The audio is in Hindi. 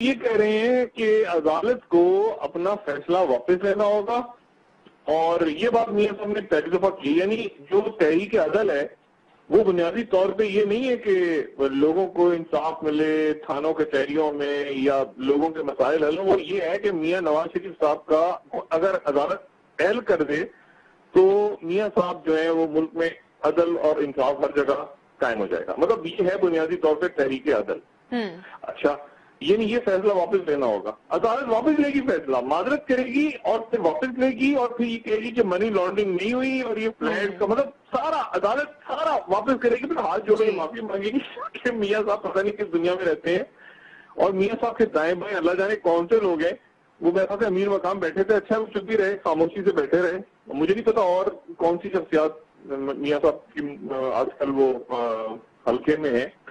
ये कह रहे हैं कि अदालत को अपना फैसला वापस लेना होगा, और ये बात मियां साहब ने पहली दफा की। यानी जो तहरीक अदल है वो बुनियादी तौर पे ये नहीं है कि लोगों को इंसाफ मिले थानों कचहरियों में या लोगों के मसाइल हल, वो ये है कि मियां नवाज शरीफ साहब का अगर अदालत एहल कर दे तो मियां साहब जो है वो मुल्क में अदल और इंसाफ हर जगह कायम हो जाएगा। मतलब ये है बुनियादी तौर पे तहरीक अदल। अच्छा, यानी ये फैसला वापस लेना होगा, अदालत वापस लेगी फैसला, माजरत करेगी और फिर वापस लेगी और फिर ये कहेगी कि मनी लॉन्ड्रिंग नहीं हुई और ये फ्लैट का मतलब सारा अदालत सारा वापस करेगी, फिर हाथ जोड़ के माफी मांगेगी कि मियां साहब पता नहीं किस दुनिया में रहते हैं। और मियां साहब के दाएं बाएं अल्लाह जाने कौन से लोग हैं, वो मेरे ख्याल से अमीर मकाम बैठे थे, अच्छा वो चुप भी रहे, खामोशी से बैठे रहे। मुझे नहीं पता और कौन सी शख्सियात मियां साहब की आजकल वो हल्के में है।